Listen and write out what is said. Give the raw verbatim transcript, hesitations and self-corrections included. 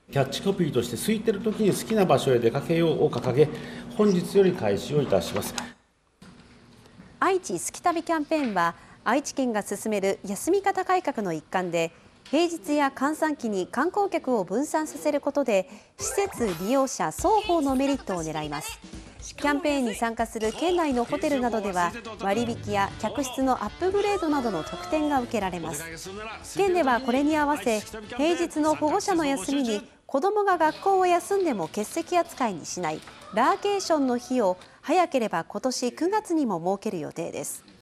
キャッチコピーとして空いてる時に好きな場所へ出かけようを掲げ、本日より開始をいたします。 愛知好き旅キャンペーンは、愛知県が進める休み方改革の一環で、平日や閑散期に観光客を分散させることで、施設利用者双方のメリットを狙います。キャンペーンに参加する県内のホテルなどでは、割引や客室のアップグレードなどの特典が受けられます。県ではこれに合わせ、平日の保護者の休みに子どもが学校を休んでも欠席扱いにしないラーケーションの日を早ければ今年くがつにも設ける予定です。